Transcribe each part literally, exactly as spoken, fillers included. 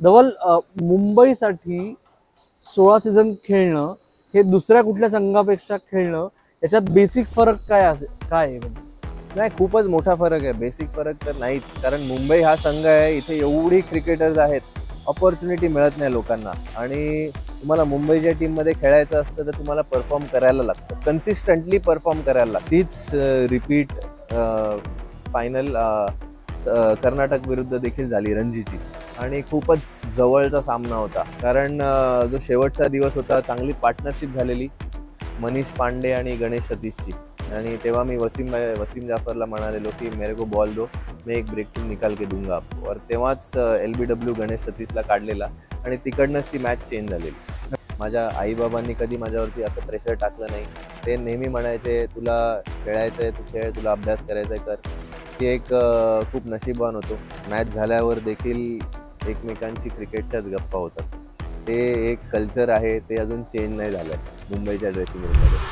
धवल अ, मुंबईसाठी सोळा सीझन खेळणं हे दुसऱ्या कुठल्या संघापेक्षा खेळणं याच्यात बेसिक फरक काय आहे काय आहे म्हणजे? नाही, खूपच मोठा फरक आहे. बेसिक फरक तर नाहीच, कारण मुंबई हा संघ आहे, इथे एवढी क्रिकेटर्स आहेत, ऑपॉर्च्युनिटी मिळत नाही लोकांना. आणि तुम्हाला मुंबईच्या टीममध्ये खेळायचं असतं तर तुम्हाला परफॉर्म करायला लागतं, कन्सिस्टंटली परफॉर्म करायला लागतं. तीच रिपीट फायनल कर्नाटक विरुद्ध देखील झाली रणजीची, आणि खूपच जवळचा सामना होता. कारण अ, जो शेवटचा दिवस होता, चांगली पार्टनरशिप झालेली मनीष पांडे आणि गणेश सतीशची. आणि तेव्हा मी वसीम वसीम जाफरला म्हणालेलो की मेरे को बॉल दो, मैं एक ब्रेक थ्रू निकाल के दूंगा आपको. और तेव्हाच एल बी डब्ल्यू गणेश सतीशला काढलेला आणि तिकडनंच ती मॅच चेंज झालेली. माझ्या आईबाबांनी कधी माझ्यावरती असं प्रेशर टाकलं नाही. ते नेहमी म्हणायचे, तुला खेळायचं आहे तू खेळ, तुला अभ्यास करायचा आहे कर. ती एक खूप नशीबवान होतो. मॅच झाल्यावर देखील एकमेकांची क्रिकेटच्याच गप्पा होतात. ते एक कल्चर आहे, ते अजून चेंज नाही झालं आहे मुंबईच्या ड्रेसिंग रूममध्ये.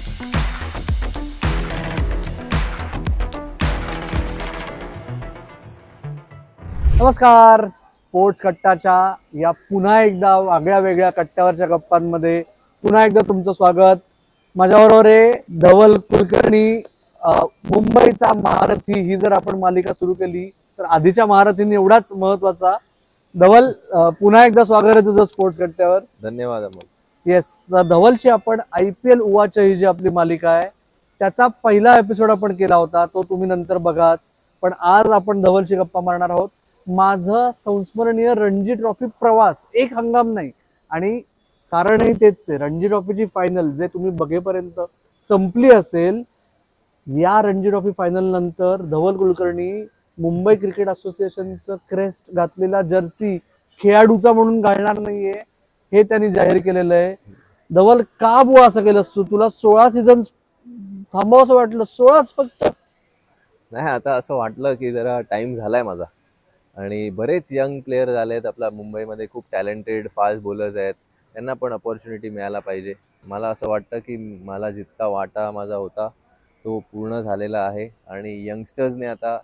नमस्कार, स्पोर्ट्स कट्टाच्या या पुन्हा एकदा वेगळ्या वेगळ्या कट्ट्यावरच्या गप्पांमध्ये पुन्हा एकदा तुमचं स्वागत. माझ्याबरोबर आहे धवल कुलकर्णी. मुंबईचा महारथी ही जर आपण मालिका सुरू केली तर आधीच्या महारथींनी एवढाच महत्वाचा. धवल, पुन्हा एकदा स्वागत आहे तुझं स्पोर्ट्स कट्ट्यावर. धन्यवाद अमोल. येस, धवलशी आपण आय पी एल उवाच ही जी आपली मालिका आहे त्याचा पहिला एपिसोड आपण केला होता, तो तुम्ही नंतर बघाच. पण आज आपण धवलशी गप्पा मारणार आहोत. माझं संस्मरणीय रणजी ट्रॉफी प्रवास, एक हंगाम नाही, आणि कारणही तेच आहे, रणजी ट्रॉफीची फायनल जे तुम्ही बघेपर्यंत संपली असेल. या रणजी ट्रॉफी फायनल नंतर धवल कुलकर्णी मुंबई क्रिकेट असोसिएशनचं क्रेस्ट घातलेला जर्सी खेळाडूचा म्हणून घालणार नाहीये हे त्यांनी जाहीर केलेलं आहे. धवल, का बुवा असं केलं? तुला सोळा सीझन थांबावं असं वाटलं? सोळाच फक्त? नाही, आता असं वाटलं की जरा टाइम झालाय माझा, आणि बरेच यंग प्लेयर झालेत आपल्या मुंबईमध्ये. खूप टॅलेंटेड फास्ट बॉलर्स आहेत, त्यांना पण अपॉर्च्युनिटी मिळायला पाहिजे. मला असं वाटतं की मला जितका वाटा माझा होता तो पूर्ण झालेला आहे, आणि यंगस्टर्सने आता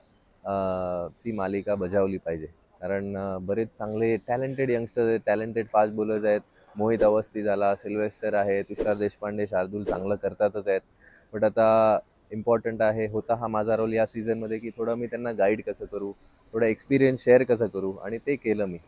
ती मालिका बजावली पाहिजे. कारण बरेच चांगले टॅलेंटेड यंगस्टर्स आहेत, टॅलेंटेड फास्ट बॉलर्स आहेत. मोहित अवस्थी झाला, सिल्वेस्टर आहे, तुषार देशपांडे, शार्दूल चांगलं करतातच आहेत. बट आता इम्पॉर्टंट आहे होता हा माझा रोल या सीझनमध्ये की थोडं मी त्यांना गाईड कसं करू, थोडं एक्सपिरियन्स शेअर कसं करू, आणि ते केलं मी.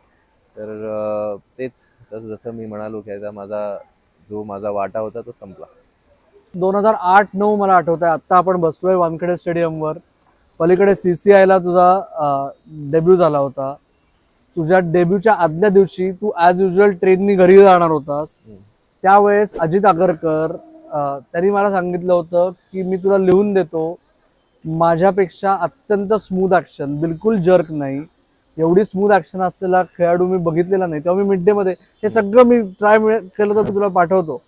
तर तेच जसं मी म्हणालो की आता माझा जो माझा वाटा होता तो संपला. दोन हजार आठ नऊ मला आठवत आहे. आता आपण बसलोय वानखेडे स्टेडियमवर. पलीकडे सीसीआयला तुझा डेब्यू झाला होता. तुझ्या डेब्यूच्या आदल्या दिवशी तू ॲज युजल ट्रेननी घरी जाणार होतास. त्यावेळेस अजित आगरकर त्यांनी मला सांगितलं होतं की मी तुला लिहून देतो, माझ्यापेक्षा अत्यंत स्मूथ ॲक्शन, बिलकुल जर्क नाही, एवढी स्मूथ ॲक्शन असलेला खेळाडू मी बघितलेला नाही. तेव्हा मी मिड डे मध्ये हे सगळं मी ट्राय केलं तर मी तुला पाठवतो.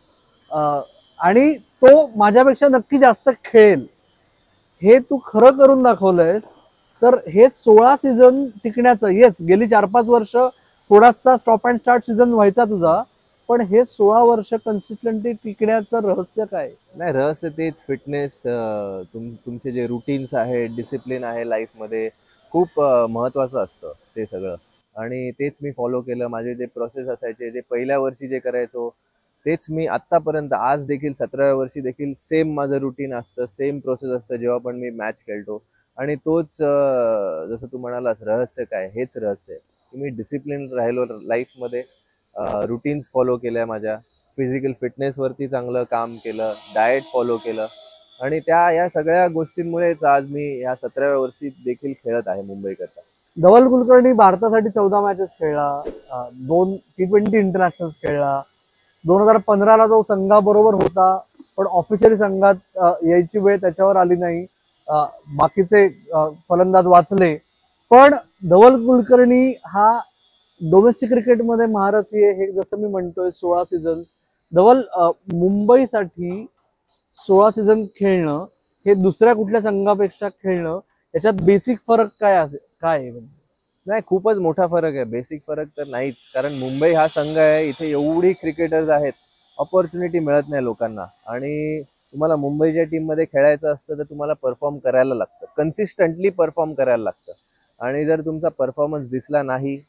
आणि तो माझ्यापेक्षा नक्की जास्त खेळेल हे तू खरं करून दाखवलंयस. तर हे सोळा सीझन टिकण्याचं, येस गेली चार पाच वर्ष थोडासा स्टॉप अँड स्टार्ट सीझन व्हायचा तुझा, पण हे सोळा वर्ष कन्सिस्टंटली टिकण्याचं रहस्य काय? नाही, रहस्य तेच फिटनेस, तुम तुमचे जे रुटीन्स आहे, डिसिप्लिन आहे लाईफमध्ये, खूप महत्त्वाचं असतं ते सगळं. आणि तेच मी फॉलो केलं. माझे जे प्रोसेस असायचे, जे पहिल्या वर्षी जे करायचो तेच मी आत्तापर्यंत, आज देखील सतराव्या वर्षी देखील सेम माझं रुटीन असतं, सेम प्रोसेस असतं जेव्हा पण मी मॅच खेळतो. आणि तोच जसं तू म्हणालास रहस्य काय, हेच रहस्य आहे की मी डिसिप्लिन राहिलो लाईफमध्ये, रुटीन्स फॉलो केल्या, माझ्या फिजिकल फिटनेसवरती चांगलं काम केलं, डाएट फॉलो केलं, आणि त्या या सगळ्या गोष्टींमुळेच आज मी या सतराव्या वर्षी देखील खेळत आहे मुंबईकरता. धवल कुलकर्णी भारतासाठी चौदा मॅचेस खेळला, दोन टी ट्वेंटी इंटरनॅशनल खेळला. दोन हजार पंधराला जो संघाबरोबर होता, पण ऑफिशियली संघात यायची वेळ त्याच्यावर आली नाही. बाकीचे फलंदाज वाचले. पण धवल कुलकर्णी हा डोमेस्टिक क्रिकेटमध्ये महारथी आहे, हे जसं मी म्हणतोय सोळा सीझन्स. धवल, मुंबईसाठी सोळा सीझन खेळणं हे दुसऱ्या कुठल्या संघापेक्षा खेळणं याच्यात बेसिक फरक काय आहे काय आहे? नाही, खूपच मोठा फरक आहे. बेसिक फरक तर नाहीच, कारण मुंबई हा संघ आहे, इथे एवढी क्रिकेटर्स आहेत, ऑपॉर्च्युनिटी मिळत नाही लोकांना. आणि तुम्हाला मुंबईच्या टीममध्ये खेळायचं असतं तर तुम्हाला परफॉर्म करायला लागतं, कन्सिस्टंटली परफॉर्म करायला लागतं. आणि जर तुमचा परफॉर्मन्स दिसला नाही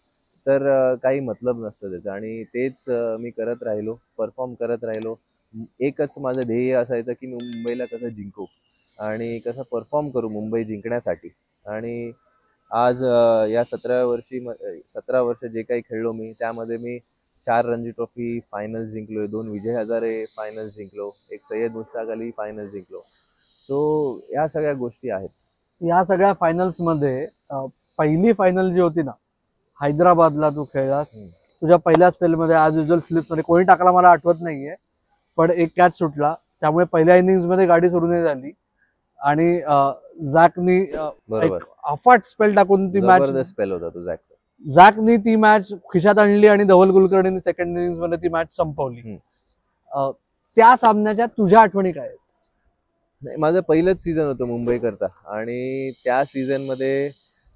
तर अं, काही मतलब नसतं त्याचं. आणि तेच अं, मी करत राहिलो, परफॉर्म करत राहिलो. एकच माझं ध्येय असायचं की मी मुंबईला कसं जिंकू आणि कसं परफॉर्म करू मुंबई जिंकण्यासाठी. आणि आज अं, या सतरा वर्षी सतरा वर्ष जे काही खेळलो मी, त्यामध्ये मी चार रणजी ट्रॉफी फायनल जिंकलोय, दोन विजय हजारे फायनल जिंकलो, एक सय्यद मुश्ताक अली फायनल जिंकलो. सो या सगळ्या गोष्टी आहेत. या सगळ्या फायनल्स मध्ये अं, पहिली फायनल जी होती ना, हैदराबादला तू खेळलास. हम्म. तुझ्या पहिल्या स्पेलमध्ये ॲज युजल स्लिप्स मध्ये कोणी टाकला मला आठवत नाहीये, पण एक कॅच सुटला, त्यामुळे पहिल्या इनिंग्स मध्ये गाडी सोडून नाही झाली. आणि अं, झॅकनी अं, बरोबर, एक अफाट स्पेल टाकून ती मॅच जबरदस्त स्पेल होता तो झॅकचा. झॅकनी ती मॅच खिशात आणली आणि धवल कुलकर्णीने सेकंड इनिंग्स मध्ये ती मॅच संपवली. हम्म. अं, त्या सामन्याच्या तुझ्या आठवणी काय आहेत? नाही, माझं पहिलंच सीझन होतं मुंबई करता आणि त्या सीझन मध्ये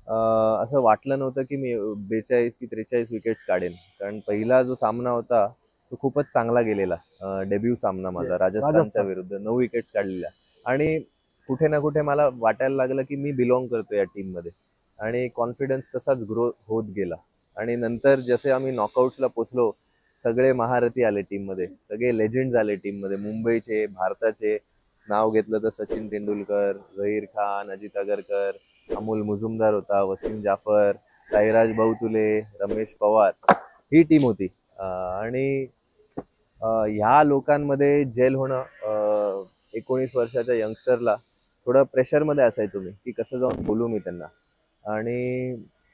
अं, असं वाटलं नव्हतं की मी बेचाळीस की त्रेचाळीस विकेट्स काढेन. कारण पहिला जो सामना होता तो खूपच चांगला गेलेला. डेब्यू सामना माझा Yes, राजस्थानच्या राजस्थान. विरुद्ध, नऊ विकेट्स काढलेल्या. आणि कुठे ना कुठे मला वाटायला लागलं की मी बिलॉंग करतो या टीम मध्ये. आणि कॉन्फिडन्स तसाच ग्रो होत गेला. आणि नंतर जसे आम्ही नॉकआउट्सला पोचलो, सगळे महारथी आले टीम मध्ये, सगळे लेजेंड्स आले टीम मध्ये, मुंबईचे, भारताचे. नाव घेतलं तर सचिन तेंडुलकर, झहीर खान, अजित आगरकर, अमोल मुजुमदार होता, वसीम जाफर, साईराज बावतुले, रमेश पवार, ही टीम होती. अं, आणि अं, ह्या लोकांमध्ये जेल होणं अं, एकोणीस वर्षाच्या यंगस्टरला थोडं प्रेशरमध्ये असायचो मी, की कसं जाऊन बोलू मी त्यांना. आणि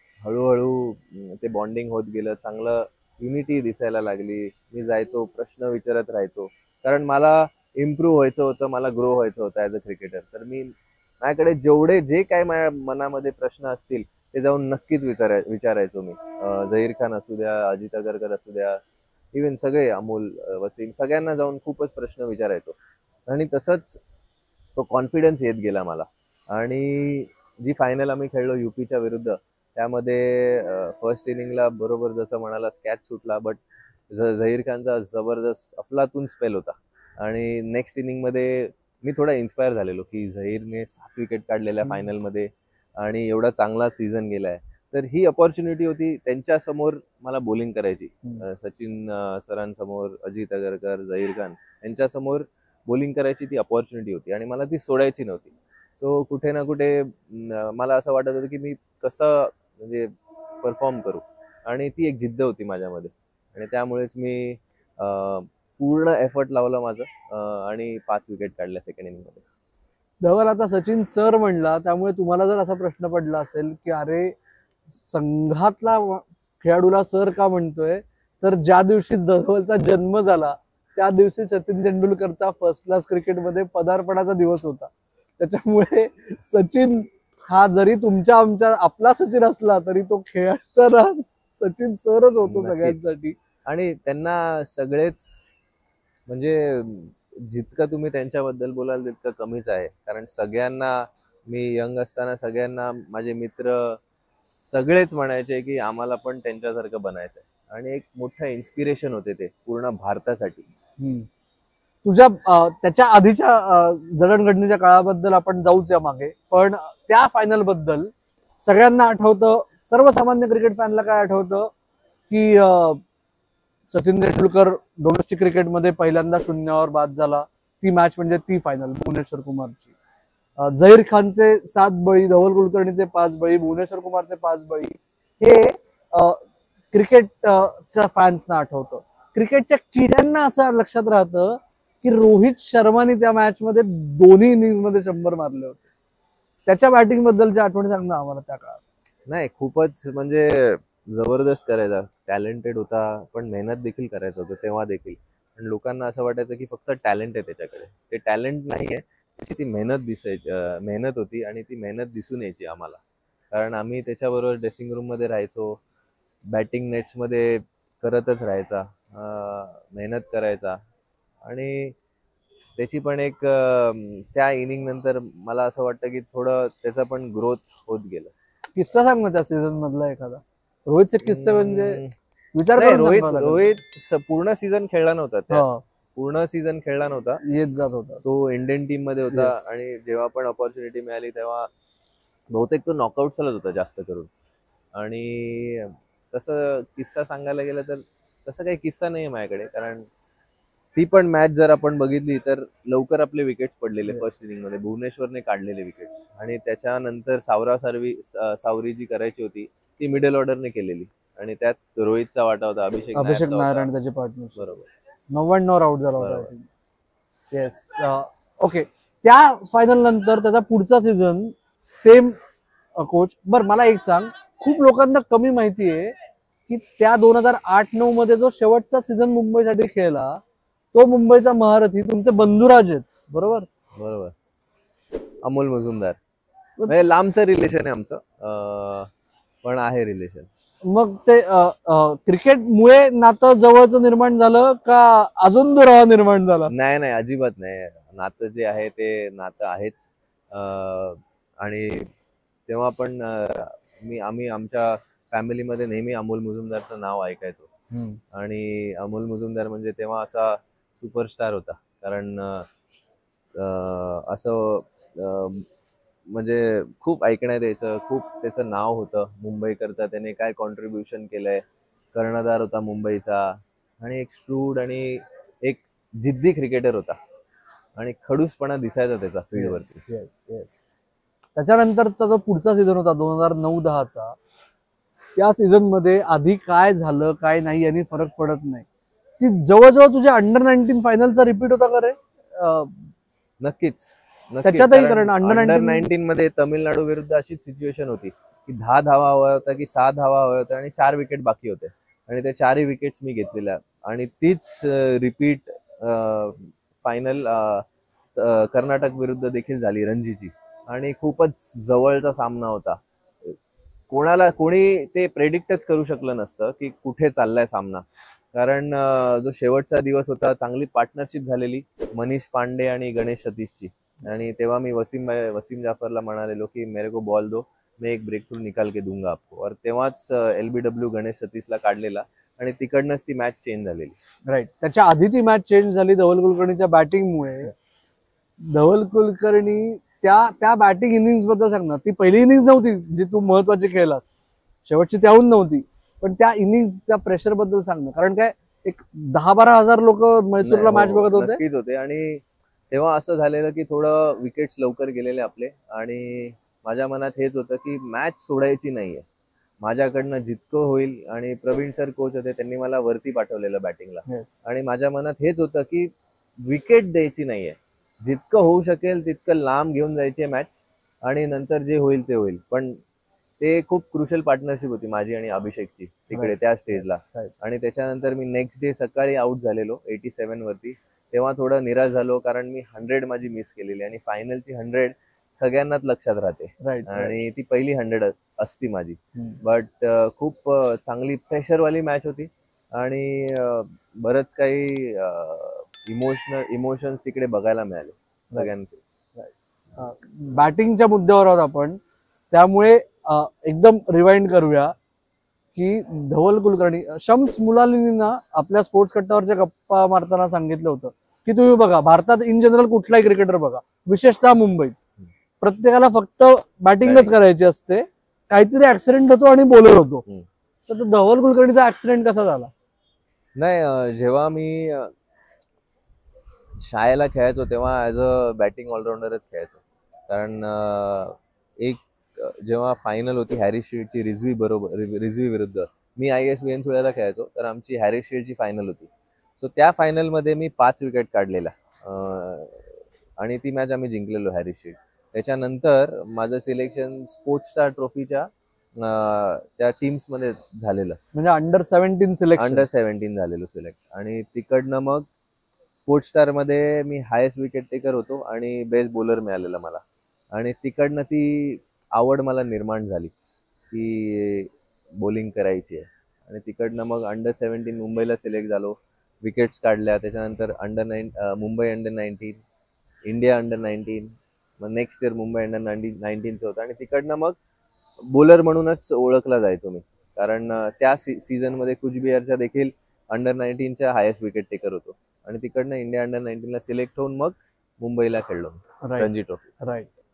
हळूहळू अं, ते बॉन्डिंग होत गेलं, चांगलं युनिटी दिसायला लागली. मी जायचो, प्रश्न विचारत राहायचो, कारण मला इम्प्रूव्ह व्हायचं होतं, मला ग्रो व्हायचं होतं ॲज अ क्रिकेटर. तर मी माझ्याकडे जेवढे जे काय माझ्या मनामध्ये प्रश्न असतील ते जाऊन नक्कीच विचाराय विचारायचो मी. अं, झहीर खान असू द्या, अजित आगरकर असू द्या, इवन सगळे अमोल, अं, वसीम, सगळ्यांना जाऊन खूपच प्रश्न विचारायचो. आणि तसंच तो कॉन्फिडन्स येत गेला मला. आणि जी फायनल आम्ही खेळलो युपीच्या विरुद्ध, त्यामध्ये फर्स्ट इनिंगला बरोबर जसं म्हणाला कॅच सुटला, बट झहीर खानचा जबरदस्त अफलातून स्पेल होता. आणि नेक्स्ट इनिंगमध्ये मी थोडा इन्स्पायर झालेलो की झहीरने सात विकेट काढलेल्या फायनलमध्ये आणि एवढा चांगला सीझन गेलाय. तर ही अपॉर्च्युनिटी होती त्यांच्यासमोर मला बॉलिंग करायची. हम्म. अं, सचिन अं, सरांसमोर, अजित आगरकर, झहीर खान यांच्यासमोर बॉलिंग करायची ती अपॉर्च्युनिटी होती आणि मला ती सोडायची नव्हती. सो कुठे ना कुठे अं, मला असं वाटत होतं की मी कसं म्हणजे परफॉर्म करू. आणि ती एक जिद्द होती माझ्यामध्ये. आणि त्यामुळेच मी अं, पूर्ण एफर्ट लावला माझं अं, आणि पाच विकेट काढल्या सेकंड इनिंगमध्ये. धवल, आता सचिन सर म्हणला, त्यामुळे तुम्हाला जर असा प्रश्न पडला असेल की अरे संघातला व- खेळाडूला सर का म्हणतोय, तर ज्या दिवशी धवलचा जन्म झाला त्या दिवशी सचिन तेंडुलकरचा फर्स्ट क्लास क्रिकेटमध्ये पदार्पणाचा दिवस होता. त्याच्यामुळे सचिन हा जरी तुमच्या आमच्या आपला सचिन असला तरी तो खेळताना सचिन सरच होतो नक्कीच. सगळ्यांसाठी. आणि त्यांना सगळेच म्हणजे जितकं तुम्ही त्यांच्याबद्दल बोलाल तितकं कमीच आहे. कारण सगळ्यांना मी यंग असताना सगळ्यांना माझे मित्र सगळेच म्हणायचे की आम्हाला पण त्यांच्यासारखं बनायचं आहे. आणि एक मोठं इन्स्पिरेशन होते ते पूर्ण भारतासाठी. हम्म. तुझ्या अं, त्याच्या आधीच्या अं, जडणघडणीच्या काळाबद्दल आपण जाऊच या मागे, पण त्या फायनल बद्दल सगळ्यांना आठवतं, सर्वसामान्य क्रिकेट फॅनला काय आठवतं की अं, सचिन तेंडुलकर डोमेस्टिक क्रिकेटमध्ये पहिल्यांदा शून्यावर बाद झाला. ती मॅच म्हणजे ती फायनल भुवनेश्वर कुमारची. अं, झहीर खानचे सात बळी, धवल कुलकर्णीचे पाच बळी, भुवनेश्वर कुमारचे पाच बळी, हे क्रिकेटच्या फॅन्सना आठवतं. क्रिकेटच्या किड्यांना असं लक्षात राहतं की रोहित शर्माने त्या मॅच मध्ये दोन्ही इनिंग मध्ये शंभर मारले होते. त्याच्या बॅटिंग बद्दलची आठवण सांग ना आम्हाला त्या काळात. नाही, खूपच म्हणजे जबरदस्त करायचा, टॅलेंटेड होता, पण मेहनत देखील करायचं होतं तेव्हा देखील. पण लोकांना असं वाटायचं की फक्त टॅलेंट आहे त्याच्याकडे. ते टॅलेंट नाहीये, त्याची ती मेहनत दिसायची, अं, मेहनत होती आणि ती मेहनत दिसून यायची आम्हाला. कारण आम्ही त्याच्याबरोबर ड्रेसिंग रूम मध्ये राहायचो, बॅटिंग नेट्समध्ये करतच राहायचा, अं, मेहनत करायचा. आणि त्याची पण एक अं, त्या इनिंग नंतर मला असं वाटतं की थोडं त्याचा पण ग्रोथ होत गेलं. किस्सा सांग ना त्या सीझन मधला एखादा. रोहितचे किस्से म्हणजे हम्म, विचार नाही, करून रोहित सांगावं लागेल. रोहित स- पूर्ण सीझन खेळला नव्हता त्या हा, पूर्ण सीझन खेळला नव्हता. येत जात होता. तो इंडियन टीम मध्ये होता. Yes. आणि जेव्हा पण ऑपॉर्च्युनिटी मिळाली तेव्हा बहुतेक तो नॉकआउट चालत होता जास्त करून. आणि तसं किस्सा सांगायला गेलं तर तसं काही किस्सा नाही आहे माझ्याकडे, कारण ती पण मॅच जर आपण बघितली तर लवकर आपले विकेट्स पडलेले फर्स्ट इनिंग मध्ये, भुवनेश्वरने काढलेले विकेट्स, आणि त्याच्यानंतर सावरा सारवी सावरी जी करायची होती ती मिडल ऑर्डरने केलेली, आणि त्यात रोहितचा वाटा होता, अभिषेक अभिषेक नायरचा नायर होता. आणि त्याचे पार्टनर बरोबर. नव्याण्णव आउट झाला बरोबर. होता. येस. ओके, त्या फायनल नंतर त्याचा पुढचा सीझन सेम कोच. बर मला एक सांग, खूप लोकांना कमी माहिती आहे की त्या दोन हजार आठ नऊ मध्ये जो शेवटचा सीझन मुंबईसाठी खेळला तो मुंबईचा महारथी तुमचे बंधुराज आहेत, बरोबर? बरोबर. अमोल मुजुमदार, म्हणजे लांबचं रिलेशन आहे आमचं, अं, पण आहे रिलेशन. मग ते क्रिकेटमुळे नातं जवळचं निर्माण झालं का अजून दुरावा निर्माण झाला? नाही नाही, अजिबात नाही. नातं जे आहे ते नातं आहेच. अं, आणि तेव्हा पण अं, मी आम्ही आमच्या फॅमिलीमध्ये नेहमी अमोल मुजुमदारचं नाव ऐकायचो, आणि अमोल मुजुमदार म्हणजे तेव्हा असा सुपरस्टार होता, कारण अं, असं अं, म्हणजे खूप ऐकण्यात यायचं, खूप त्याचं नाव होतं मुंबईकरता, त्याने काय कॉन्ट्रीब्युशन केलंय, कर्णधार होता मुंबईचा, आणि एक स्ट्रूड आणि एक जिद्दी क्रिकेटर होता, आणि खडूसपणा दिसायचा त्याचा फील्डवरती. Yes yes. त्याच्यानंतरचा जो पुढचा सीझन होता दोन हजार नऊ दहाचा, त्या सीझन मध्ये आधी काय झालं काय नाही यांनी फरक पडत नाही, ती जवळजवळ तुझ्या अंडर नाईन्टीन फायनलचा रिपीट होता का रे? नक्कीच. त्याच्यातही कारण अंडर अंडर नाईन्टीन नाईन्टीन मध्ये तामिळनाडू विरुद्ध अशीच सिच्युएशन होती की दहा धावा हवा होता की सहा धावा हवा होता आणि चार विकेट बाकी होते, आणि त्या चारही विकेट्स मी घेतलेल्या, आणि तीच रिपीट फायनल कर्नाटक विरुद्ध देखील झाली रणजीची, आणि खूपच जवळचा सामना होता. कोणाला कोणी ते प्रेडिक्टच करू शकलं नसतं की कुठे चाललाय सामना, कारण जो शेवटचा दिवस होता चांगली पार्टनरशिप झालेली मनीष पांडे आणि गणेश सतीशची, आणि तेव्हा मी वसीम वसीम जाफरला म्हणालेलो की मेरे को बॉल दो, मैं एक ब्रेक थ्रू निकाल के दूंगा आपको, और तेव्हाच एलबीडब्ल्यू गणेश सतीशला काढलेला, आणि तिकडनंच ती मॅच चेंज झालेली. राईट. त्याच्या आधी ती मॅच चेंज झाली धवल कुलकर्णीच्या बॅटिंगमुळे. धवल कुलकर्णी त्या त्या बॅटिंग इनिंग्स बद्दल सांग ना. ती पहिली इनिंग्स नव्हती जी तू महत्वाची खेळलास, शेवटची त्याहून नव्हती, पण त्या इनिंग्स त्या प्रेशर बद्दल सांग ना, कारण काय एक दहा बारा हजार लोक मैसूरला मॅच बघत होते. नक्कीच होते, आणि तेव्हा असं झालेलं की थोडं विकेट्स लवकर गेलेले आपले, आणि माझ्या मनात हेच होतं की मॅच सोडायची नाहीये, माझ्याकडनं जितकं होईल, आणि प्रवीण सर कोच होते त्यांनी मला वरती पाठवलेलं बॅटिंगला, आणि माझ्या मनात हेच होतं की विकेट द्यायची नाहीये, जितकं होऊ शकेल तितकं लांब घेऊन जायची मॅच, आणि नंतर जे होईल ते होईल. पण ते खूप क्रुशियल पार्टनरशिप होती माझी आणि अभिषेकची तिकडे त्या स्टेजला, आणि त्याच्यानंतर मी नेक्स्ट डे सकाळी आउट झालेलो एटी सेव्हन वरती, तेव्हा थोडं निराश झालो, कारण मी हंड्रेड माझी मिस केलेली, आणि फायनलची हंड्रेड सगळ्यांनाच लक्षात राहते, आणि ती पहिली हंड्रेड असती माझी. बट खूप चांगली प्रेशरवाली मॅच होती, आणि बरंच काही इमोशनल इमोशन्स तिकडे बघायला मिळाले सगळ्यांना. बॅटिंगच्या मुद्द्यावर आहोत आपण, त्यामुळे एकदम रिवाइंड करूया की धवल कुलकर्णी, शम्स मुलालिनींना आपल्या स्पोर्ट्स कट्टावरच्या गप्पा मारताना सांगितलं होतं की तुम्ही बघा, भारतात इन जनरल कुठलाही क्रिकेटर बघा, विशेषतः मुंबईत प्रत्येकाला फक्त बॅटिंगच करायची असते, काहीतरी ऍक्सिडेंट होतो आणि बॉलर होतो. तर धवल कुलकर्णीचा ऍक्सिडेंट कसा झाला? नाही, जेव्हा मी शाळेला खेळायचो तेव्हा ऍज अ बॅटिंग ऑलराऊंडरच खेळायचो, कारण एक जेव्हा फायनल होती हॅरिस शील्डची रिझवी बरोबर रिझवी विरुद्ध, मी आय एस वेनसुळ्याला खेळायचो, तर आमची हॅरिस शील्डची फायनल होती. सो त्या फायनलमध्ये मी पाच विकेट काढलेला, आणि ती मॅच आम्ही जिंकलेलो हॅरिस शील्ड. त्याच्यानंतर माझं सिलेक्शन स्पोर्ट्स स्टार ट्रॉफीच्या त्या टीम्स मध्ये झालेलं, म्हणजे under seventeen selection under seventeen झालेलो सिलेक्ट, आणि तिकडनं मग स्पोर्ट्स स्टार मध्ये मी हायेस्ट विकेट टेकर होतो आणि बेस्ट बॉलर मिळालेला मला, आणि तिकडनं ती आवड मला निर्माण झाली की बॉलिंग करायची आहे, आणि तिकडनं मग अंडर सेव्हन्टीन मुंबईला सिलेक्ट झालो, विकेट्स काढल्या. त्याच्यानंतर under nine Mumbai under nineteen, India under nineteen, मग next year Mumbai under nineteen नाईन्टीनचं होतं, आणि तिकडनं मग बॉलर म्हणूनच ओळखला जायचो मी, कारण त्या सी सीझनमध्ये कुचबिहारच्या देखील अंडर नाईन्टीनच्या हायेस्ट विकेट टेकर होतो, आणि तिकडनं इंडिया अंडर नाईन्टीनला सिलेक्ट होऊन मग मुंबईला खेळलो रणजी ट्रॉफी. राईट.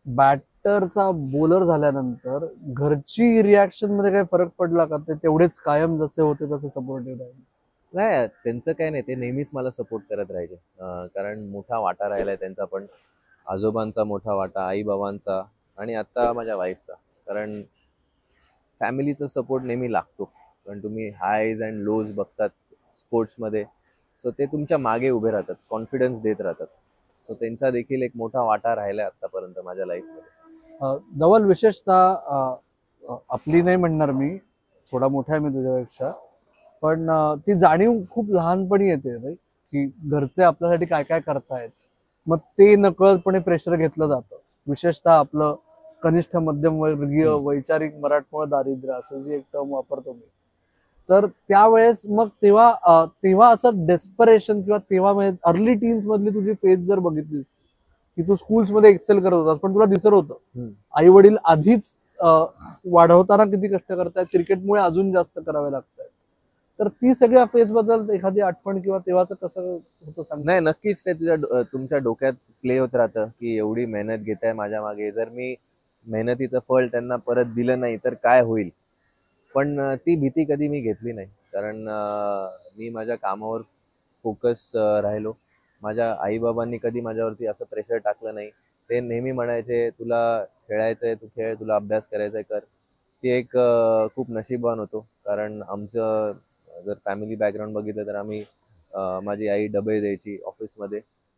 बॅटरचा बॉलर झाल्यानंतर घरची रिॲक्शन मध्ये काही फरक पडला का? ते तेवढेच कायम जसे होते तसे सपोर्टिव्ह राहिले? नाही, त्यांचं काय नाही, ते नेहमीच मला सपोर्ट करत राहायचे. अं, कारण मोठा वाटा राहिलाय त्यांचा पण, आजोबांचा मोठा वाटा, आई बाबांचा आणि आता माझ्या वाईफचा. कारण फॅमिलीचा सपोर्ट नेहमी लागतो. कारण तुम्ही हायज अँड लोज बघतात स्पोर्ट्समध्ये, सो ते तुमच्या मागे उभे राहतात, कॉन्फिडन्स देत राहतात. सो त्यांचा देखील एक मोठा वाटा राहिलाय आतापर्यंत माझ्या लाईफमध्ये. अ, धवल, विशेषतः अ, अ, आपली नाही म्हणणार मी, थोडा मोठा आहे मी तुझ्यापेक्षा, पण अ, ती जाणीव खूप लहानपणी येते रे, की घरचे आपल्यासाठी काय काय करतायत. मग ते नकळतपणे प्रेशर घेतलं जातं. विशेषतः आपलं कनिष्ठ मध्यमवर्गीय हम्म. वैचारिक मराठमोळं दारिद्र्य असं जी एक टर्म वापरतो मी. तर त्यावेळेस मग तेव्हा अ, तेव्हा असं डेस्परेशन किंवा तेव्हा अर्ली टीन्स मधली तुझी फेज जर बघितलीस की तू स्कूल्स मध्ये एक्सेल करत होतास, पण तुला दिसत होतं हम्म. आई वडील आधीच अ, वाढवताना किती कष्ट करतायत, क्रिकेटमुळे अजून जास्त करावे लागतात. तर ती सगळ्या फेज बद्दल एखादी आठवण किंवा तेव्हाचं कसं होतं सांग. नाही, नक्कीच ते तुझ्या डो- तुमच्या डोक्यात प्ले होत राहतं की एवढी मेहनत घेत आहे माझ्या मागे, जर मी मेहनतीचं फळ त्यांना परत दिलं नाही तर काय होईल. पण अं, ती भीती कधी मी घेतली नाही. कारण अं, मी माझ्या कामावर फोकस राहिलो. माझ्या आईबाबांनी कधी माझ्यावरती असं प्रेशर टाकलं नाही. ते नेहमी म्हणायचे, तुला खेळायचंय तू खेळ, तुला अभ्यास करायचाय कर. ती एक अं, खूप नशीबवान होतो. कारण आमचं जर फॅमिली बॅकग्राऊंड बघितलं तर आम्ही अं, माझी आई डबे द्यायची ऑफिसमध्ये,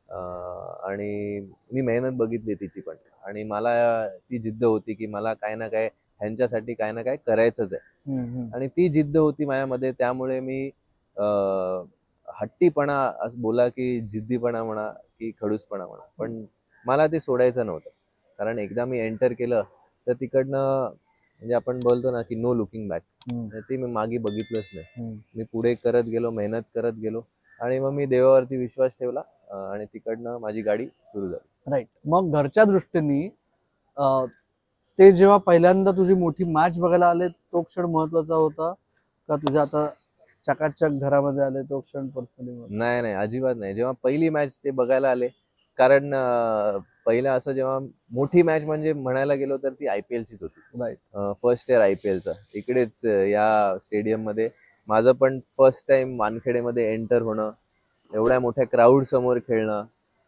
आणि मी मेहनत बघितली तिची पण. आणि मला ती जिद्द होती की मला काय ना काय ह्यांच्यासाठी काय ना काय करायचंच आहे. हम्म, हम्म. आणि ती जिद्द होती माझ्यामध्ये, त्यामुळे मी अं, हट्टीपणा असं बोला की जिद्दीपणा म्हणा की खडूसपणा म्हणा, पण मला ते सोडायचं नव्हतं. कारण एकदा मी एंटर केलं तर तिकडनं, म्हणजे आपण बोलतो ना की नो लुकिंग बॅक, हम्म, ते मी मागे बघितलंच नाही. हम्म. मी पुढे करत गेलो, मेहनत करत गेलो, आणि मग मी देवावरती विश्वास ठेवला, अं, आणि तिकडनं माझी गाडी सुरू झाली. राईट. मग घरच्या दृष्टीने अ, ते जेव्हा पहिल्यांदा तुझी मोठी मॅच बघायला आले तो क्षण महत्वाचा होता का तुझ्या आता चकाचक घरामध्ये आले तो क्षण पर्सनली? नाही नाही, अजिबात नाही. जेव्हा पहिली मॅच ते बघायला आले, कारण अं, पहिलं असं जेव्हा मोठी मॅच म्हणजे म्हणायला गेलो तर ती आय पी एलचीच होती. राईट. फर्स्ट इयर आय पी एलचा इकडेच अं, या स्टेडियम मध्ये माझं पण फर्स्ट टाइम वानखेडेमध्ये एंटर होणं, एवढ्या मोठ्या क्राऊड समोर खेळणं.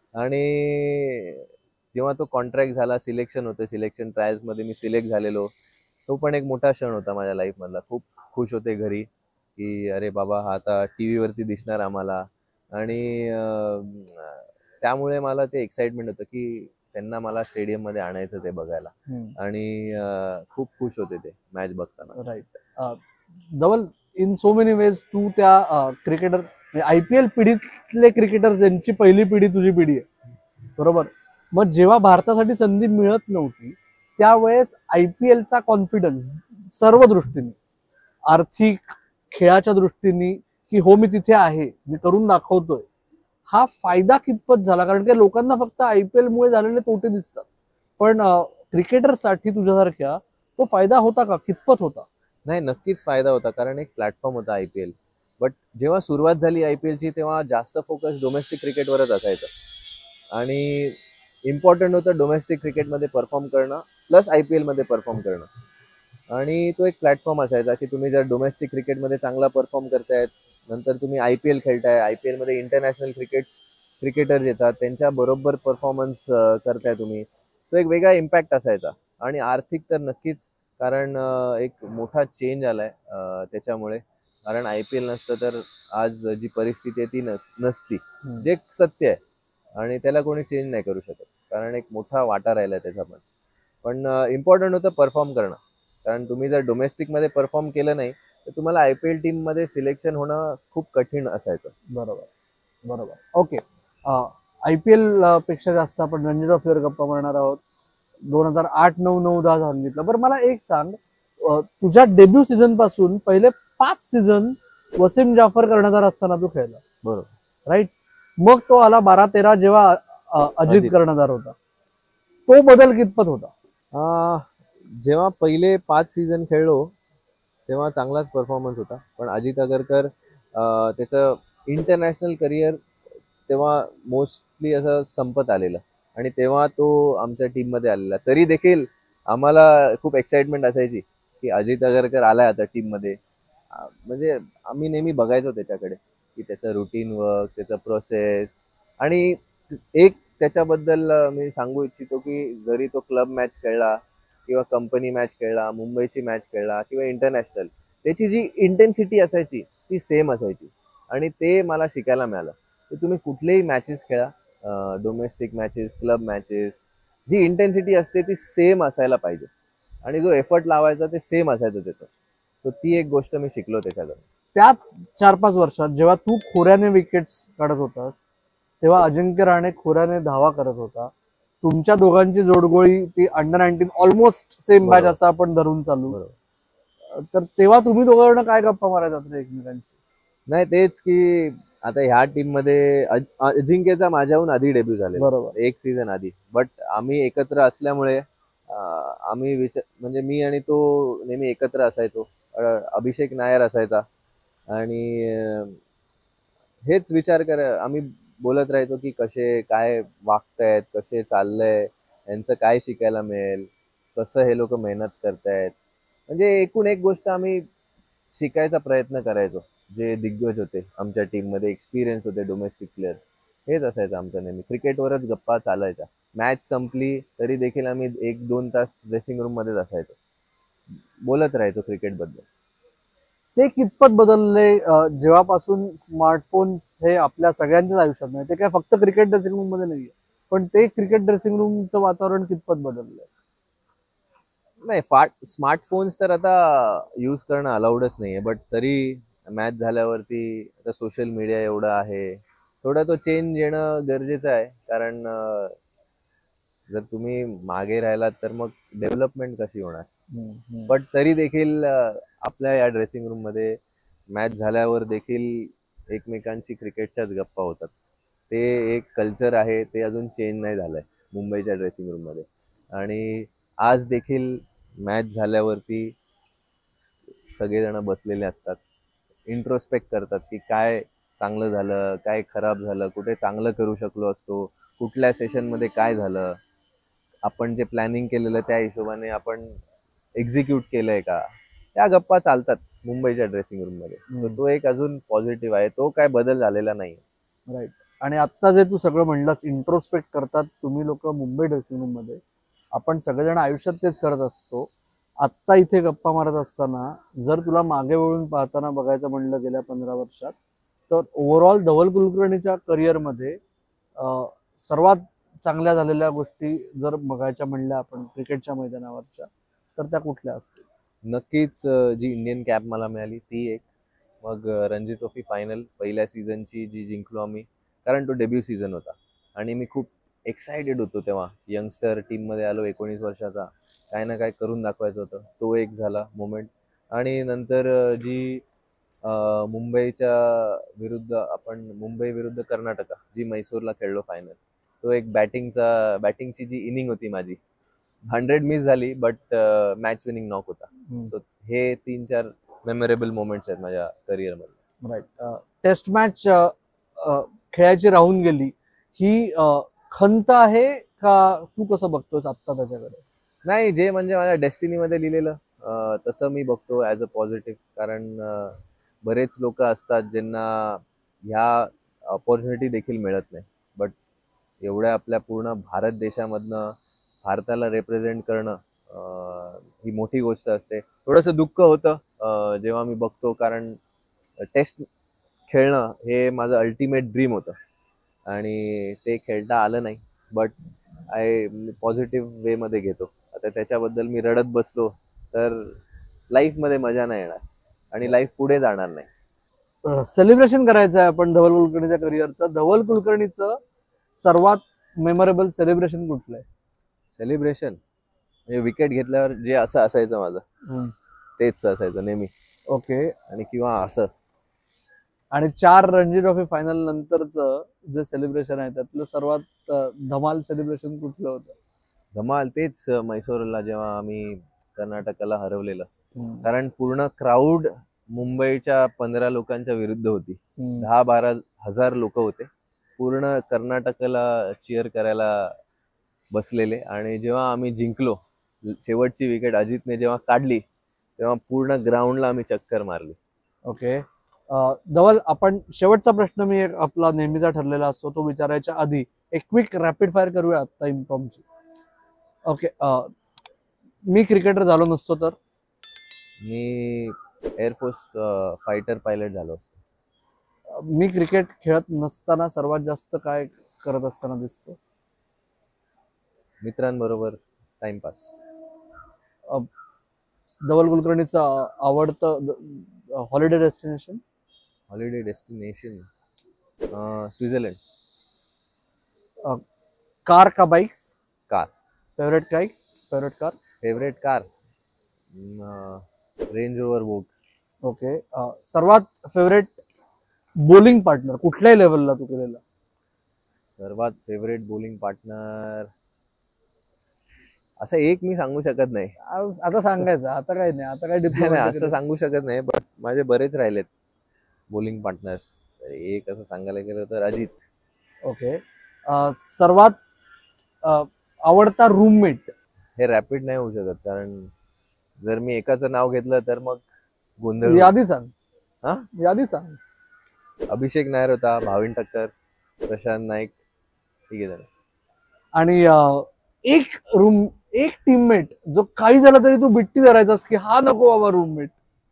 आणि जेव्हा तो कॉन्ट्रॅक्ट झाला, सिलेक्शन होतं, सिलेक्शन ट्रायल्स मध्ये मी सिलेक्ट झालेलो, तो पण एक मोठा क्षण होता माझ्या लाईफ मधला. खूप खुश होते घरी की अरे बाबा, हा आता टीव्ही वरती दिसणार आम्हाला. आणि अं, त्यामुळे मला ते एक्साइटमेंट होतं की त्यांना मला स्टेडियम मध्ये आणायचंच आहे बघायला. आणि अं, खूप खुश होते ते मॅच बघताना. Right. Dhawal, in so many ways तू त्या क्रिकेटर आयपीएल पिढीतले क्रिकेटर ज्यांची पहिली पिढी तुझी पिढी आहे, बरोबर. मग जेव्हा भारतासाठी संधी मिळत नव्हती त्यावेळेस आयपीएलचा कॉन्फिडन्स सर्व दृष्टीने, आर्थिक, खेळाच्या दृष्टीने, की हो मी तिथे आहे, मी करून दाखवतोय, हा फायदा कितपत झाला? कारण की लोकांना फक्त आयपीएल मुळे झालेले तोटे दिसतात, पण क्रिकेटरसाठी तुझ्यासारख्या तो फायदा होता का? कितपत होता? नाही, नक्कीच फायदा होता, कारण एक प्लॅटफॉर्म होता आयपीएल. बट जेव्हा सुरुवात झाली आयपीएलची तेव्हा जास्त फोकस डोमेस्टिक क्रिकेटवरच असायचं. आणि इम्पॉर्टंट होतं डोमेस्टिक क्रिकेटमध्ये परफॉर्म करणं प्लस आयपीएल मध्ये परफॉर्म करणं. आणि तो एक प्लॅटफॉर्म असायचा की तुम्ही जर डोमेस्टिक क्रिकेटमध्ये चांगला परफॉर्म करतायत, नंतर तुम्ही आयपीएल खेळताय, आयपीएल मध्ये इंटरनॅशनल क्रिकेट्स क्रिकेटर येतात, त्यांच्या बरोबर परफॉर्मन्स करताय तुम्ही, तो एक वेगळा इम्पॅक्ट असायचा. आणि आर्थिक तर नक्कीच, कारण अं, एक मोठा चेंज आलाय अं, त्याच्यामुळे. कारण आयपीएल नसतं तर आज जी परिस्थिती आहे ती नस नसती, जे सत्य आहे. आणि त्याला कोणी चेंज नाही करू शकत, कारण एक मोठा वाटा राहिला त्याचा पण. पण इम्पॉर्टंट होतं परफॉर्म करणं. कारण तुम्ही जर डोमेस्टिक मध्ये परफॉर्म केलं नाही तर तुम्हाला आयपीएल टीम मध्ये सिलेक्शन होणं खूप कठीण असायचं. बरोबर, बरोबर. ओके. आयपीएल पेक्षा जास्त आपण रणजी ट्रॉफीवर गप्पा मारणार आहोत. दोन हजार आठ नऊ नऊ दहा सांगितलं. बरं, मला एक सांग, अ, तुझ्या डेब्यू सीझन पासून पहिले पाच सीझन वसीम जाफर कर्णधार असताना तू खेळलास, बरोबर. राईट. मग तो आला बारा तेरा जेव्हा अ, अजित अजित. कर्णधार होता. तो बदल कितपत होता? अं, जेव्हा पहिले पाच सीझन खेळलो तेव्हा चांगलाच परफॉर्मन्स होता. पण अजित अगरकर अं, त्याचं इंटरनॅशनल करिअर तेव्हा मोस्टली असं संपत आलेलं. आणि तेव्हा तो आमच्या टीम मध्ये आलेला. तरी देखील आम्हाला खूप एक्साइटमेंट असायची की अजित अगरकर आलाय आता टीम मध्ये. आ, म्हणजे आम्ही नेहमी बघायचो त्याच्याकडे की त्याचं रुटीन वर्क, त्याचं प्रोसेस. आणि एक त्याच्याबद्दल अं, मी सांगू इच्छितो की जरी तो क्लब मॅच खेळला किंवा कंपनी मॅच खेळला, मुंबईची मॅच खेळला किंवा इंटरनॅशनल, त्याची जी इंटेन्सिटी असायची ती सेम असायची. आणि ते मला शिकायला मिळालं की तुम्ही कुठलेही मॅचेस खेळा, डोमेस्टिक मॅचेस, क्लब मॅचेस, जी इंटेन्सिटी असते ती सेम असायला पाहिजे आणि जो एफर्ट लावायचा ते सेम असायचं त्याचं. सो ती एक गोष्ट मी शिकलो त्याच्याकडून. त्याच चार पाच वर्षात जेव्हा तू खोऱ्याने विकेट्स काढत होतास तेव्हा अजिंक्य राणे खोऱ्याने धावा करत होता. तुमच्या दोघांची जोडगोळी ती under nineteen almost same batch बरोबर. असं आपण धरून चालू. बरोबर. तर तेव्हा तुम्ही दोघांना काय गप्पा मारायचा रे एकमेकांची? नाही, तेच की आता ह्या टीम मध्ये अज- अजिंक्यचा माझ्याहून आधी डेब्यू झालेला, बरोबर. एक सीझन आधी. बट आम्ही एकत्र असल्यामुळे अं, आम्ही विचार म्हणजे मी आणि तो नेहमी एकत्र असायचो. अं, अभिषेक नायर असायचा आणि अं, हेच विचार कर आम्ही बोलत राहायचो की कसे काय वागतायत, कसे चाललंय, यांचं काय शिकायला मिळेल, कसं हे लोक मेहनत करतायत. म्हणजे एकूण एक गोष्ट आम्ही शिकायचा प्रयत्न करायचो. जे दिग्गज होते आमच्या टीम मध्ये, एक्सपिरियन्स होते डोमेस्टिक प्लेअर, हेच असायचं आमचं नेहमी. क्रिकेटवरच गप्पा चालायच्या. मॅच संपली तरी देखील आम्ही एक दोन तास ड्रेसिंग रूम मध्येच असायचो, बोलत राहायचो क्रिकेट बद्दल. ते कितपत बदलले अं, जेव्हापासून स्मार्टफोन्स हे आपल्या सगळ्यांच्याच आयुष्यात नाही, ते काय फक्त क्रिकेट ड्रेसिंग रूम मध्ये नाहीये, पण ते क्रिकेट ड्रेसिंग रूमचं वातावरण कितपत बदललंय? नाही, फाट स्मार्टफोन्स तर आता यूज करणं अलाउडच नाहीये. बट तरी मॅच झाल्यावरती आता सोशल मीडिया एवढं आहे, थोडा तो चेंज येणं गरजेचं आहे. कारण अं, जर तुम्ही मागे राहिलात तर मग डेव्हलपमेंट कशी होणार. हम्म, हम्म. बट तरी देखील अं, आपल्या या ड्रेसिंग रूम मध्ये मॅच झाल्यावर देखील एकमेकांची क्रिकेटच्याच गप्पा होतात. ते एक कल्चर आहे, ते अजून चेंज नाही झालंय मुंबईच्या ड्रेसिंग रूम मध्ये. आणि आज देखील मॅच झाल्यावरती सगळेजण बसलेले असतात, इंट्रोस्पेक्ट करतात की काय चांगलं झालं, काय खराब झालं, कुठे चांगलं करू शकलो असतो, कुठल्या सेशन मध्ये काय झालं, आपण जे प्लॅनिंग केलेलं त्या हिशोबाने आपण एक्झिक्यूट केलंय का, त्या गप्पा चालतात मुंबईच्या ड्रेसिंग रूम मध्ये. तर हम्म. तो एक अजून पॉझिटिव्ह आहे, तो काय बदल झालेला नाही. राईट. आणि आता जे तू सगळं म्हणलास, इंट्रोस्पेक्ट करतात तुम्ही लोक मुंबई ड्रेसिंग रूम मध्ये, आपण सगळेजण आयुष्यात तेच करत असतो. आत्ता इथे गप्पा मारत असताना जर तुला मागे वळून पाहताना बघायचं म्हणलं गेल्या पंधरा वर्षात, तर ओव्हरऑल धवल कुलकर्णीच्या करिअरमध्ये अं, सर्वात चांगल्या झालेल्या गोष्टी जर बघायच्या म्हणल्या आपण क्रिकेटच्या मैदानावरच्या, तर त्या कुठल्या असतील? नक्कीच अं, जी इंडियन कॅप मला मिळाली ती एक. मग अं, रणजी ट्रॉफी फायनल पहिल्या सीझनची जी जिंकलो आम्ही, कारण तो डेब्यू सीझन होता आणि मी खूप एक्सायटेड होतो तेव्हा. यंगस्टर टीममध्ये आलो, एकोणीस वर्षाचा, काय ना काय करून दाखवायचं होतं. तो एक झाला मोमेंट. आणि नंतर अं, जी अं, मुंबईच्या विरुद्ध आपण मुंबई विरुद्ध कर्नाटका जी मैसूरला खेळलो फायनल, तो एक बॅटिंगचा बॅटिंगची जी इनिंग होती माझी, हंड्रेड मिस झाली बट मॅच विनिंग नॉक होता. सो हे तीन चार मेमोरेबल मोमेंट्स आहेत माझ्या करिअरमध्ये. राईट. टेस्ट मॅच खेळायची राहून गेली, ही अं, खंत आहे का? तू कसं बघतोस आत्ता त्याच्याकडे? नाही, जे म्हणजे माझ्या डेस्टिनीमध्ये लिहिलेलं अं, तसं मी बघतो ॲज अ पॉझिटिव्ह. कारण अं, बरेच लोक असतात ज्यांना ह्या ऑपॉर्च्युनिटी देखील मिळत नाही. बट एवढ्या आपल्या पूर्ण भारत देशामधनं भारताला रिप्रेझेंट करणं अं, ही मोठी गोष्ट असते. थोडंसं दुःख होतं अं, जेव्हा मी बघतो, कारण टेस्ट खेळणं हे माझं अल्टिमेट ड्रीम होतं आणि ते खेळता आलं नाही. बट आय पॉझिटिव्ह वे मध्ये घेतो. आता त्याच्याबद्दल मी रडत बसलो तर लाईफमध्ये मजा नाही येणार आणि लाईफ पुढे जाणार नाही. सेलिब्रेशन करायचं आहे आपण धवल कुलकर्णीच्या करिअरचं. धवल कुलकर्णीचं सर्वात मेमोरेबल सेलिब्रेशन कुठलं आहे? सेलिब्रेशन म्हणजे विकेट घेतल्यावर जे असं असायचं माझं, हम्म. तेच असायचं नेहमी. ओके. आणि किंवा असं आणि चार रणजी ट्रॉफी फायनल नंतरचं जे सेलिब्रेशन आहे त्यातलं सर्वात अं, धमाल सेलिब्रेशन कुठलं होतं? धमाल तेच अं, मैसूरला जेव्हा आम्ही कर्नाटकाला हरवलेलं. हम्म. कारण पूर्ण क्राऊड मुंबईच्या पंधरा लोकांच्या विरुद्ध होती. हम्म. दहा बारा हजार लोक होते. पूर्ण कर्नाटकाला चिअर करायला बसलेले, आणि जेव्हा आम्ही जिंकलो, शेवटची विकेट अजितने जेव्हा काढली, तेव्हा पूर्ण ग्राउंडला आम्ही चक्कर मारली. ओके. धवल, आपण शेवटचा प्रश्न मी एक आपला नेहमीचा ठरलेला असतो तो विचारायच्या आधी एक क्विक रॅपिड फायर करूया आता इम्प्रॉम्प्टची. ओके. मी क्रिकेटर झालो नसतो तर? मी एअरफोर्स फायटर पायलट झालो असतो. मी क्रिकेट खेळत नसताना सर्वात जास्त काय करत असताना दिसतो? मित्रांबरोबर टाइमपास. धवल कुलकर्णीचं आवडतं holiday destination? Holiday destination Switzerland. Car का बाइक्स? कार. फेवरेट काय? Favourite car? Favourite car Range Rover Vogue. Okay. सर्वात फेवरेट बॉलिंग पार्टनर कुठल्याही लेवलला तू केलेला? सर्वात फेवरेट बॉलिंग पार्टनर असं एक मी सांगू शकत नाही. आता सांगायचं आता काय नाही, आता काय नाही, असं सांगू शकत नाही, बट माझे बरेच राहिलेत बॉलिंग पार्टनर्स. एक असं सांगायला गेलं तर अजित. ओके. सर्वात आवडता रूममेट? हे रॅपिड नाही होऊ शकत, कारण जर मी एकाचं नाव घेतलं तर मग गोंधळ. यादी सांग. हा, यादी सांग. अभिषेक नायर होता, भाविन ठक्कर, प्रशांत नाईक, ठीक आहे. आणि एक रूम एक टीममेट जो काही झालं तरी तू बिट्टी धरायचास की हा नको बाबा रूममेट?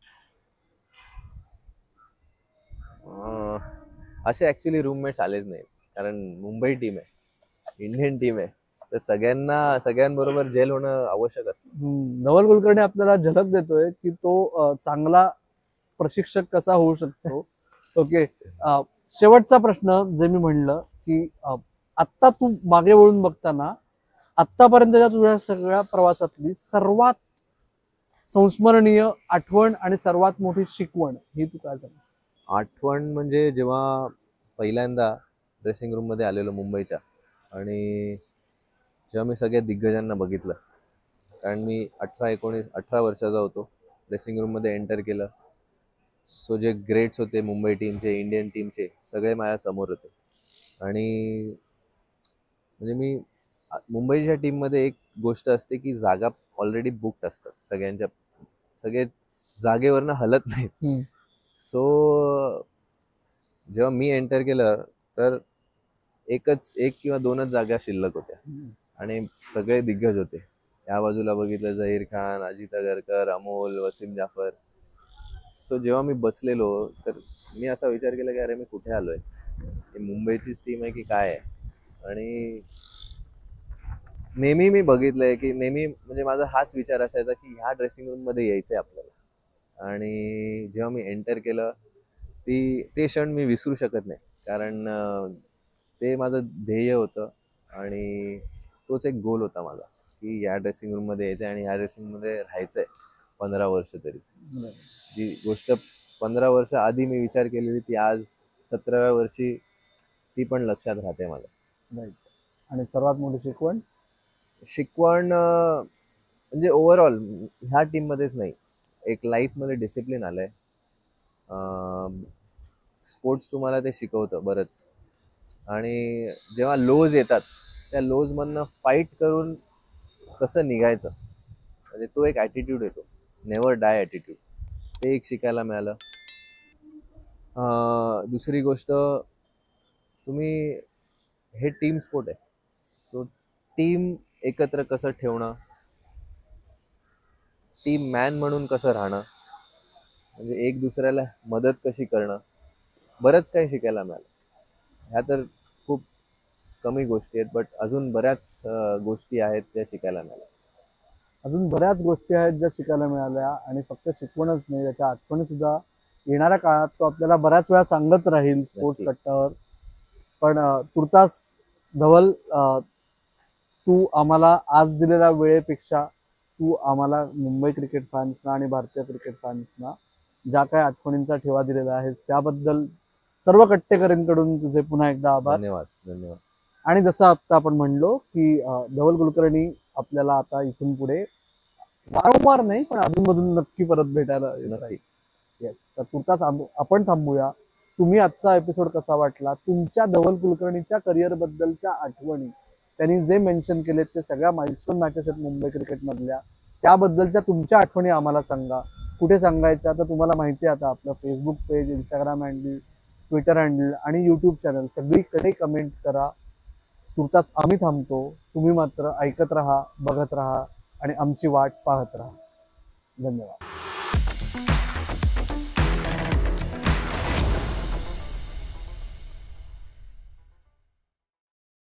असे ऍक्च्युली रूममेट्स आलेच नाही, कारण मुंबई टीम आहे, इंडियन टीम आहे, तर सगळ्यांना सगळ्यांबरोबर जेल होणं आवश्यक असतं. धवल कुलकर्णी आपल्याला झलक देतोय की तो चांगला प्रशिक्षक कसा होऊ शकतो. ओके. शेवटचा प्रश्न जे मी म्हणलं की आत्ता तू मागे वळून बघताना आत्तापर्यंतच्या तुझ्या सगळ्या प्रवासातली सर्वात संस्मरणीय आठवण आणि सर्वात मोठी शिकवण ही तू काय सांग? आठवण म्हणजे जेव्हा पहिल्यांदा ड्रेसिंग रूम मध्ये आलेलो मुंबईच्या, आणि जेव्हा मी सगळ्या दिग्गजांना बघितलं, कारण मी अठरा एकोणीस अठरा वर्षाचा होतो, ड्रेसिंग रूम मध्ये एंटर केलं. सो जे ग्रेट्स होते मुंबई टीमचे, इंडियन टीमचे, सगळे माझ्या समोर होते. आणि म्हणजे मी मुंबईच्या टीम मध्ये एक गोष्ट असते की जागा ऑलरेडी बुक्ड असतात सगळ्यांच्या, सगळे जागेवरनं हलत नाहीत. सो जेव्हा मी एंटर केलं तर एकच एक किंवा दोनच जागा शिल्लक होत्या, आणि सगळे दिग्गज होते. या बाजूला बघितलं झहीर खान, अजित अगरकर, अमोल, वसीम जाफर. सो जेव्हा मी बसलेलो तर मी असा विचार केला की अरे मी कुठे आलोय, मुंबईचीच टीम आहे की काय आहे. आणि नेहमी मी बघितलंय की नेहमी म्हणजे माझा हाच विचार असायचा की ह्या ड्रेसिंग रूम मध्ये यायचंय आपल्याला. आणि जेव्हा मी एंटर केलं ती ते क्षण मी विसरू शकत नाही, कारण ते माझं ध्येय होतं आणि तोच एक गोल होता माझा की या ड्रेसिंग रूम मध्ये यायचंय आणि या ड्रेसिंग मध्ये राहायचंय पंधरा वर्ष तरी. जी गोष्ट पंधरा वर्ष आधी मी विचार केलेली ती आज सतराव्या वर्षी ती पण लक्षात राहते माझ्या. राईट. आणि सर्वात मोठी शिकवण? शिकवण म्हणजे ओव्हरऑल ह्या टीम मध्येच नाही, एक लाईफ मध्ये डिसिप्लिन आलंय. स्पोर्ट्स तुम्हाला ते शिकवतं बरंच, आणि जेव्हा लोज येतात त्या लोज मधनं फाईट करून कसं निघायचं, म्हणजे तो एक ॲटिट्यूड येतो, नेव्हर डाय ॲटिट्यूड, ते एक शिकायला मिळालं. दुसरी गोष्ट, तुम्ही हे टीम स्पोर्ट आहे, सो टीम एकत्र कसं ठेवणं, टीम मॅन म्हणून कसं राहणं, म्हणजे एक दुसऱ्याला मदत कशी करणं, बरंच काही शिकायला मिळालं. ह्या तर खूप कमी गोष्टी आहेत, बट अजून बऱ्याच गोष्टी आहेत ज्या शिकायला मिळाल्या. अजून बऱ्याच गोष्टी आहेत ज्या शिकायला मिळाल्या, आणि फक्त शिकवणच नाही, त्याच्या आठवणी सुद्धा येणाऱ्या काळात तो आपल्याला बऱ्याच वेळा सांगत राहील स्पोर्ट्स कट्ट्यावर. पण तुर्तास धवल, तू आम्हाला आज दिलेल्या वेळेपेक्षा तू आम्हाला मुंबई क्रिकेट फॅन्सना आणि भारतीय क्रिकेट फॅन्सना ज्या काही आठवणींचा ठेवा दिलेला आहेस त्याबद्दल सर्व कट्टेकरींकडून तुझे पुन्हा एकदा आभार. धन्यवाद. धन्यवाद. आणि जसं आता आपण म्हणलो की धवल कुलकर्णी आपल्याला आता इथून पुढे वारंवार नाही पण अधूनमधून नक्की परत भेटायला येणार आहे. येस. तर तुर्तास आपण थांबूया. तुम्ही आजचा एपिसोड कसा वाटला, तुमच्या धवल कुलकर्णीच्या करिअर बद्दलच्या आठवणी त्यांनी जे मेन्शन केलेत ते सगळ्या माइलस्टोन मॅचेस आहेत मुंबई क्रिकेटमधल्या, त्याबद्दलच्या तुमच्या आठवणी आम्हाला सांगा. कुठे सांगायच्या तर तुम्हाला माहिती आहे आता आपलं Facebook page, Instagram handle, Twitter handle आणि यूट्यूब चॅनल सगळीकडे कमेंट करा. तुर्तास आम्ही थांबतो, तुम्ही मात्र ऐकत राहा, बघत राहा आणि आमची वाट पाहत राहा. धन्यवाद.